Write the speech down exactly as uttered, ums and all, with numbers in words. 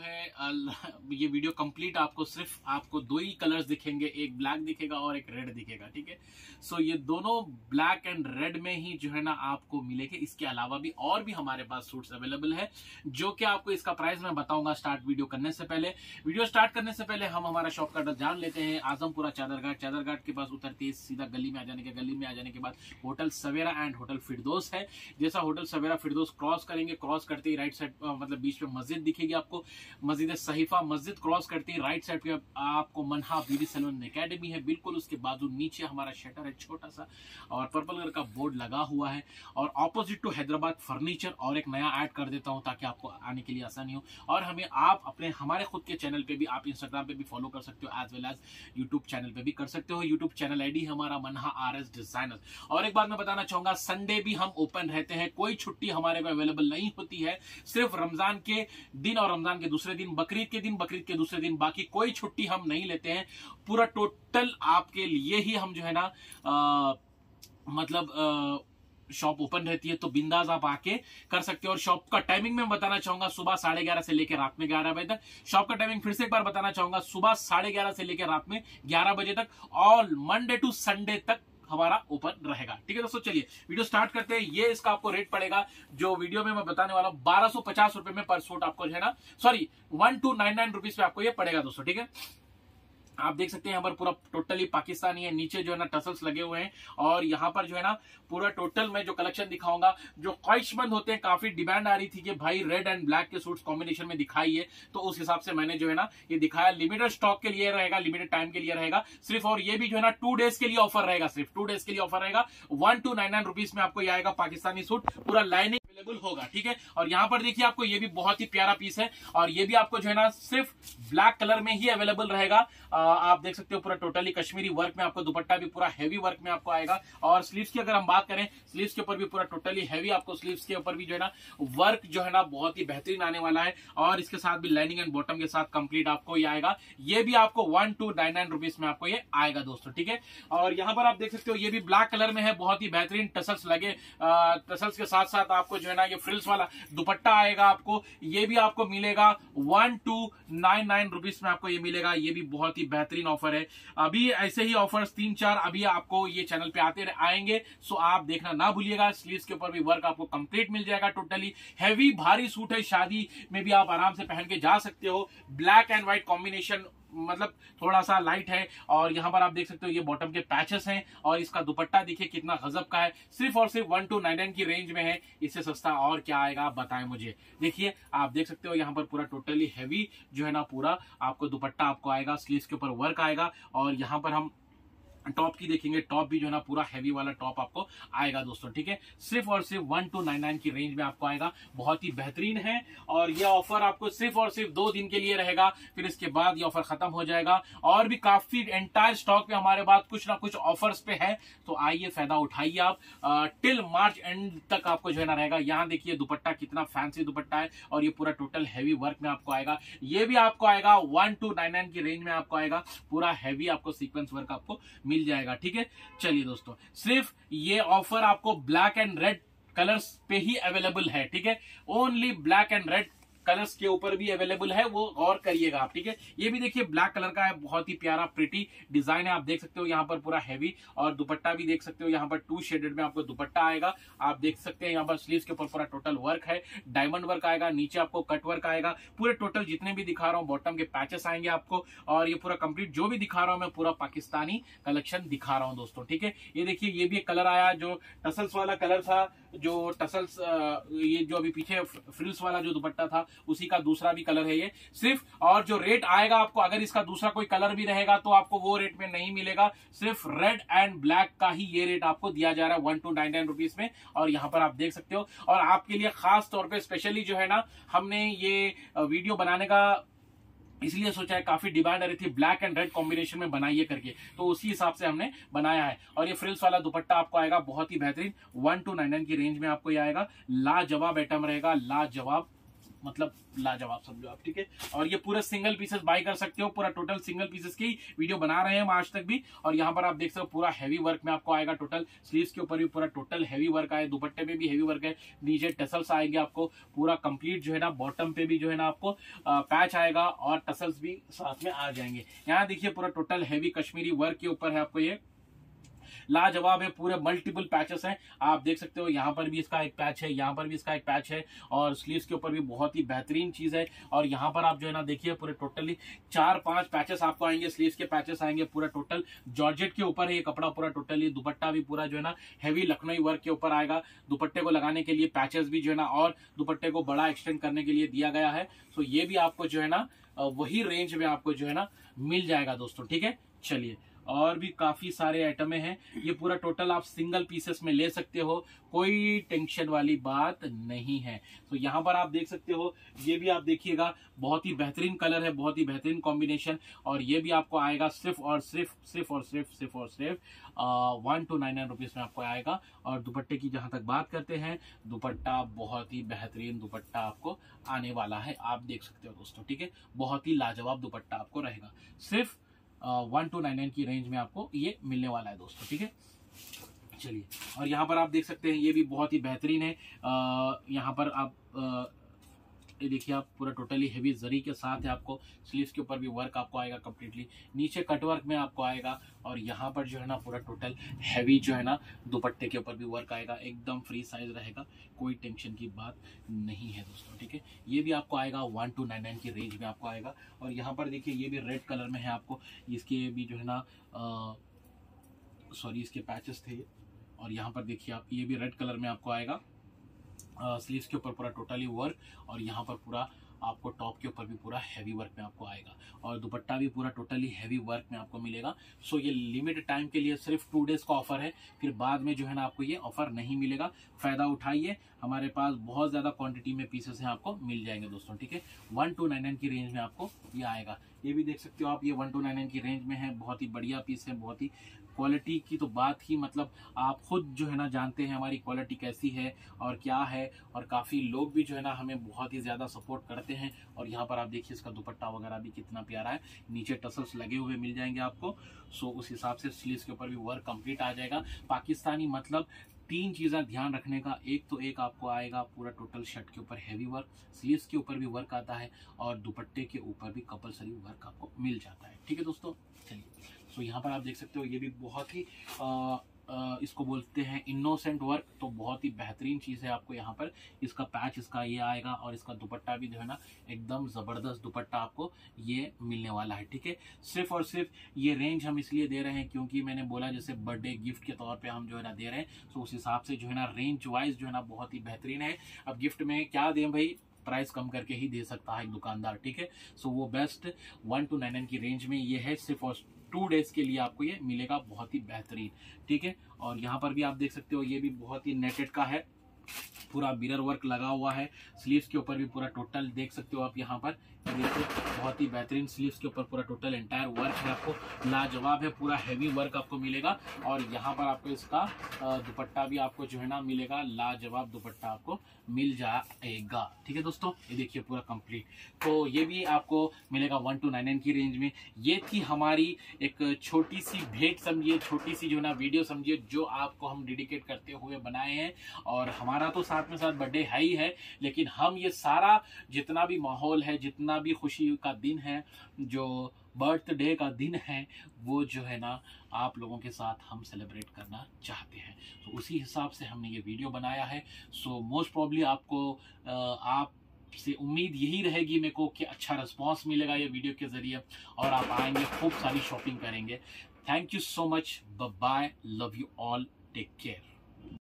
है ये video complete आपको सिर्फ आपको दो ही कलर्स दिखेंगे, एक ब्लैक दिखेगा और एक रेड दिखेगा, ठीक है। सो ये दोनों ब्लैक एंड रेड में ही जो है ना आपको मिलेंगे। इसके अलावा भी और भी हमारे पास सूट्स अवेलेबल है, जो कि आपको इसका प्राइस मैं बताऊंगा स्टार्ट वीडियो करने से पहले। वीडियो स्टार्ट करने से पहले हम हमारा शॉप का एड्रेस जान लेते हैं। आजमपुरा चादरघाट, चादरघाट के पास उतरते सीधा गली में आ जाने के गली में आ जाने के बाद hotel Savera and hotel Firdaus है। जैसा होटल सवेरा फिरदौस क्रॉस करेंगे, क्रॉस करते ही राइट साइड मतलब बीच में मस्जिद दिखेगी आपको, मस्जिद सहीफा। मस्जिद क्रॉस करते ही राइट साइड पे आपको मनहा ब्यूटी सैलून एकेडमी है, बिल्कुल उसके बाजू नीचे हमारा शटर है छोटा सा और पर्पल कलर का बोर्ड लगा हुआ है। और ऑपोजिट टू हैदराबाद फर्नीचर, और एक नया ऐड कर देता हूं ताकि आपको आने के लिए आसानी हो। और हमें आप अपने हमारे खुद के चैनल पे भी, आप इंस्टाग्राम पे भी फॉलो कर सकते हो, as well as YouTube channel पे भी कर सकते हो। यूट्यूब चैनल आईडी हमारा मनहा आर एस डिजाइनर। और एक बात मैं बताना चाहूंगा, संडे भी हम ओपन रहते हैं, कोई छुट्टी हमारे को अवेलेबल नहीं होती है। सिर्फ रमजान के दिन और रमजान के दूसरे दिन, बकरीद के दिन, बकरीद के दूसरे दिन, बाकी कोई छुट्टी हम नहीं लेते हैं। पूरा टोटल आपके लिए ही हम जो है ना आ, मतलब आ, शॉप ओपन रहती है, तो बिंदास आप आके कर सकते हो। और शॉप का टाइमिंग मैं बताना चाहूंगा, सुबह साढ़े ग्यारह से लेकर रात में ग्यारह बजे तक। शॉप का टाइमिंग फिर से एक बार बताना चाहूंगा, सुबह साढ़े ग्यारह से लेकर रात में ग्यारह बजे तक, और मंडे टू संडे तक हमारा ओपन रहेगा, ठीक है दोस्तों। चलिए वीडियो स्टार्ट करते हैं। ये इसका आपको रेट पड़ेगा, जो वीडियो में मैं बताने वाला हूं, बारह सौ पचास रुपए में पर सूट आपको जो है ना, sorry one two nine nine rupees पे आपको ये पड़ेगा दोस्तों, ठीक है। आप देख सकते हैं यहाँ पर पूरा टोटली पाकिस्तानी है, नीचे जो है ना टसल्स लगे हुए हैं। और यहाँ पर जो है ना पूरा टोटल में जो कलेक्शन दिखाऊंगा, जो ख्वाहिशमंद होते हैं, काफी डिमांड आ रही थी कि भाई रेड एंड ब्लैक के सूट्स कॉम्बिनेशन में दिखाइए, तो उस हिसाब से मैंने जो है ना ये दिखाया। लिमिटेड स्टॉक के लिए रहेगा, लिमिटेड टाइम के लिए रहेगा सिर्फ, और ये भी जो है ना टू डेज के लिए ऑफर रहेगा, सिर्फ टू डेज के लिए ऑफर रहेगा। One two nine nine rupees में आपको ये आएगा पाकिस्तानी सूट, पूरा लाइनिंग अवेलेबल होगा, ठीक है। और यहाँ पर देखिए आपको ये भी बहुत ही प्यारा पीस है, और ये भी आपको जो है ना सिर्फ ब्लैक कलर में ही अवेलेबल रहेगा। आ, आप देख सकते हो पूरा टोटली कश्मीरी वर्क में, आपको दुपट्टा भी पूरा हैवी वर्क में आपको आएगा। और स्लीव्स की अगर हम बात करें, स्लीव्स के ऊपर भी पूरा टोटली हैवी, आपको स्लीव्स के ऊपर भी जो है ना वर्क जो है ना बहुत ही बेहतरीन आने वाला है। और इसके साथ भी लाइनिंग एंड बॉटम के साथ कंप्लीट आपको ये आएगा। ये भी आपको one two nine nine rupees में आपको ये आएगा दोस्तों, ठीक है। और यहाँ पर आप देख सकते हो ये भी ब्लैक कलर में है, बहुत ही बेहतरीन टसल्स लगे। टसल्स के साथ साथ आपको जो है ना ये फ्रिल्स वाला दुपट्टा आएगा आपको, ये भी आपको मिलेगा one two nine nine rupees में आपको ये मिलेगा। ये भी बहुत ही बेहतरीन ऑफर है। अभी ऐसे ही ऑफर्स तीन चार अभी आपको ये चैनल पे आते आएंगे, सो आप देखना ना भूलिएगा। स्लीव्स के ऊपर भी वर्क आपको कंप्लीट मिल जाएगा, टोटली हैवी भारी सूट है, शादी में भी आप आराम से पहन के जा सकते हो। ब्लैक एंड व्हाइट कॉम्बिनेशन, मतलब थोड़ा सा लाइट है। और यहां पर आप देख सकते हो ये बॉटम के पैचेस हैं, और इसका दुपट्टा देखिए कितना गजब का है, सिर्फ और सिर्फ वन टू नाइन नाइन की रेंज में है। इससे सस्ता और क्या आएगा आप बताएं मुझे। देखिए आप देख सकते हो यहाँ पर पूरा टोटली हैवी जो है ना पूरा आपको दुपट्टा आपको आएगा, स्लीव्स के ऊपर वर्क आएगा। और यहाँ पर हम टॉप की देखेंगे, टॉप भी जो है ना पूरा हैवी वाला टॉप आपको आएगा दोस्तों, ठीक है। सिर्फ और सिर्फ वन टू नाइन नाइन की रेंज में आपको आएगा, बहुत ही बेहतरीन है। और ये ऑफर आपको सिर्फ और सिर्फ दो दिन के लिए रहेगा, फिर इसके बाद ये ऑफर खत्म हो जाएगा। और भी काफी एंटायर स्टॉक पे हमारे पास कुछ ना कुछ ऑफर्स पे है, तो आइए फायदा उठाइए आप। टिल मार्च एंड तक आपको जो है ना रहेगा। यहाँ देखिए दुपट्टा कितना फैंसी दुपट्टा है, और ये पूरा टोटल हैवी वर्क में आपको आएगा। ये भी आपको आएगा वन टू नाइन नाइन की रेंज में आपको आएगा, पूरा हैवी आपको सीक्वेंस वर्क आपको मिल जाएगा, ठीक है। चलिए दोस्तों, सिर्फ ये ऑफर आपको ब्लैक एंड रेड कलर्स पे ही अवेलेबल है, ठीक है। Only black and red colours के ऊपर भी अवेलेबल है, वो गौर करिएगा आप, ठीक है। ये भी देखिए ब्लैक कलर का है, बहुत ही प्यारा प्रिटी डिजाइन है। आप देख सकते हो यहाँ पर पूरा हैवी, और दुपट्टा भी देख सकते हो यहाँ पर टू शेडेड में आपको दुपट्टा आएगा। आप देख सकते हैं यहाँ पर स्लीव्स के ऊपर पूरा टोटल वर्क है, डायमंड वर्क आएगा, नीचे आपको कट वर्क आएगा। पूरे टोटल जितने भी दिखा रहा हूँ बॉटम के पैचेस आएंगे आपको, और ये पूरा कंप्लीट जो भी दिखा रहा हूँ मैं पूरा पाकिस्तानी कलेक्शन दिखा रहा हूँ दोस्तों, ठीक है। ये देखिए ये भी एक कलर आया, जो टसल्स वाला कलर था, जो टसल्स ये जो अभी पीछे फ्रिल्स वाला जो दुपट्टा था उसी का दूसरा भी कलर है ये सिर्फ। और जो रेट आएगा आपको, अगर इसका दूसरा कोई कलर भी रहेगा तो आपको वो रेट में नहीं मिलेगा, सिर्फ रेड एंड ब्लैक का ही ये रेट आपको दिया जा रहा है one two nine nine rupees में। और यहाँ पर आप देख सकते हो, और आपके लिए खास तौर पे स्पेशली जो है ना हमने ये वीडियो बनाने का इसलिए सोचा है, काफी डिमांड आ रही थी ब्लैक एंड रेड कॉम्बिनेशन में बनाइए करके, तो उसी हिसाब से हमने बनाया है। और ये फ्रिल्स वाला दुपट्टा आपको आएगा बहुत ही बेहतरीन, वन टू नाइन नाइन की रेंज में आपको ये आएगा। लाजवाब आइटम रहेगा, लाजवाब मतलब लाजवाब समझो आप, ठीक है। और ये पूरे सिंगल पीसेस बाय कर सकते हो, पूरा टोटल सिंगल पीसेस की वीडियो बना रहे हैं हम आज तक भी। और यहाँ पर आप देख सकते हो पूरा हैवी वर्क में आपको आएगा, टोटल स्लीव्स के ऊपर भी पूरा टोटल हैवी वर्क आए, दुपट्टे में भी हैवी वर्क है, नीचे टसल्स आएंगे आपको पूरा कंप्लीट जो है ना, बॉटम पे भी जो है ना आपको पैच आएगा और टसल्स भी साथ में आ जाएंगे। यहाँ देखिए पूरा टोटल हैवी कश्मीरी वर्क के ऊपर है आपको, ये लाजवाब है, पूरे मल्टीपल पैचेस हैं, आप देख सकते हो। यहाँ पर भी इसका एक पैच है, यहाँ पर भी इसका एक पैच है, और स्लीव्स के ऊपर भी बहुत ही बेहतरीन चीज है। और यहाँ पर आप जो है ना देखिए पूरे टोटली चार पांच पैचेस आपको आएंगे, स्लीव्स के पैचेस आएंगे, पूरा टोटल जॉर्जेट के ऊपर है ये कपड़ा पूरा टोटली। दुपट्टा भी पूरा जो है ना हैवी लखनऊ वर्क के ऊपर आएगा, दुपट्टे को लगाने के लिए पैचेस भी जो है ना और दुपट्टे को बड़ा एक्सटेंड करने के लिए दिया गया है। सो ये भी आपको जो है ना वही रेंज में आपको जो है ना मिल जाएगा दोस्तों, ठीक है। चलिए, और भी काफी सारे आइटमें हैं, ये पूरा टोटल आप सिंगल पीसेस में ले सकते हो, कोई टेंशन वाली बात नहीं है। तो यहाँ पर आप देख सकते हो, ये भी आप देखिएगा बहुत ही बेहतरीन कलर है, बहुत ही बेहतरीन कॉम्बिनेशन। और ये भी आपको आएगा सिर्फ और सिर्फ सिर्फ और सिर्फ सिर्फ और सिर्फ one two nine nine rupees में आपको आएगा। और दुपट्टे की जहां तक बात करते हैं, दुपट्टा बहुत ही बेहतरीन दुपट्टा आपको आने वाला है, आप देख सकते हो दोस्तों, ठीक है। बहुत ही लाजवाब दुपट्टा आपको रहेगा, सिर्फ वन टू नाइन नाइन की रेंज में आपको ये मिलने वाला है दोस्तों, ठीक है। चलिए, और यहाँ पर आप देख सकते हैं ये भी बहुत ही बेहतरीन है। आ, यहाँ पर आप आ, ये देखिए आप पूरा टोटली हेवी जरी के साथ है, आपको स्लीव्स के ऊपर भी वर्क आपको आएगा कंप्लीटली, नीचे कटवर्क में आपको आएगा। और यहाँ पर जो है ना पूरा टोटल हैवी जो है ना दुपट्टे के ऊपर भी वर्क आएगा, एकदम फ्री साइज रहेगा, कोई टेंशन की बात नहीं है दोस्तों, ठीक है। ये भी आपको आएगा वन टू नाइन नाइन की रेंज में आपको आएगा। और यहाँ पर देखिए ये भी रेड कलर में है, आपको इसके भी जो है ना सॉरी इसके पैचेस थे। और यहाँ पर देखिए आप ये भी रेड कलर में आपको आएगा, स्लीव्स के ऊपर पूरा टोटली वर्क, और यहाँ पर पूरा आपको टॉप के ऊपर भी पूरा हैवी वर्क में आपको आएगा, और दुपट्टा भी पूरा टोटली हैवी वर्क में आपको मिलेगा। सो ये लिमिटेड टाइम के लिए सिर्फ टू डेज का ऑफर है, फिर बाद में जो है ना आपको ये ऑफर नहीं मिलेगा। फायदा उठाइए, हमारे पास बहुत ज्यादा क्वांटिटी में पीसेस हैं, आपको मिल जाएंगे दोस्तों, ठीक है। वन टू नाइन नाइन की रेंज में आपको ये आएगा। ये भी देख सकते हो आप, ये वन टू नाइन नाइन की रेंज में है, बहुत ही बढ़िया पीस है, बहुत ही क्वालिटी की तो बात ही मतलब आप खुद जो है ना जानते हैं हमारी क्वालिटी कैसी है और क्या है। और काफ़ी लोग भी जो है ना हमें बहुत ही ज़्यादा सपोर्ट करते हैं। और यहाँ पर आप देखिए इसका दुपट्टा वगैरह भी कितना प्यारा है, नीचे टसल्स लगे हुए मिल जाएंगे आपको। सो उस हिसाब से स्लीव्स के ऊपर भी वर्क कंप्लीट आ जाएगा। पाकिस्तानी मतलब तीन चीज़ें ध्यान रखने का, एक तो एक आपको आएगा पूरा टोटल शर्ट के ऊपर हैवी वर्क, स्लीव्स के ऊपर भी वर्क आता है, और दुपट्टे के ऊपर भी कंपलसरी वर्क आपको मिल जाता है, ठीक है दोस्तों। चलिए, सो यहाँ पर आप देख सकते हो ये भी बहुत ही आ, आ, इसको बोलते हैं इनोसेंट वर्क, तो बहुत ही बेहतरीन चीज़ है। आपको यहाँ पर इसका पैच इसका ये आएगा, और इसका दुपट्टा भी जो है ना एकदम ज़बरदस्त दुपट्टा आपको ये मिलने वाला है, ठीक है। सिर्फ और सिर्फ ये रेंज हम इसलिए दे रहे हैं क्योंकि मैंने बोला जैसे बर्थडे गिफ्ट के तौर पे हम जो है ना दे रहे हैं, तो उस हिसाब से जो है ना रेंज वाइज जो है ना बहुत ही बेहतरीन है। अब गिफ्ट में क्या दें भाई, प्राइस कम करके ही दे सकता है एक दुकानदार, ठीक है। सो वो best one two nine nine की रेंज में ये है, सिर्फ और टू डेज के लिए आपको ये मिलेगा, बहुत ही बेहतरीन, ठीक है। और यहाँ पर भी आप देख सकते हो ये भी बहुत ही नेटेड का है, पूरा मिरर वर्क लगा हुआ है, स्लीव्स के ऊपर भी पूरा टोटल देख सकते हो आप। यहाँ पर देखिए बहुत ही बेहतरीन स्लीव्स के ऊपर पूरा टोटल एंटायर वर्क है, आपको लाजवाब है, पूरा हैवी वर्क आपको मिलेगा। और यहाँ पर आपको इसका दुपट्टा भी आपको जो है ना मिलेगा, लाजवाब दुपट्टा आपको मिल जाएगा, ठीक है दोस्तों। ये देखिए पूरा कंप्लीट, तो ये भी आपको मिलेगा वन टू नाइन नाइन की रेंज में। ये थी हमारी एक छोटी सी भेंट समझिए, छोटी सी जो है ना वीडियो समझिए, जो आपको हम डेडिकेट करते हुए बनाए हैं। और हमारा तो साथ में साथ बर्थडे है ही है, लेकिन हम ये सारा जितना भी माहौल है, जितना भी खुशी का दिन है, जो बर्थडे का दिन है, वो जो है ना आप लोगों के साथ हम सेलिब्रेट करना चाहते हैं, तो उसी हिसाब से हमने ये वीडियो बनाया है। सो मोस्ट प्रॉब्ली आपको आप से उम्मीद यही रहेगी मेरे को कि अच्छा रिस्पांस मिलेगा ये वीडियो के जरिए, और आप आएंगे खूब सारी शॉपिंग करेंगे। Thank you so much, bye bye, love you all, take care.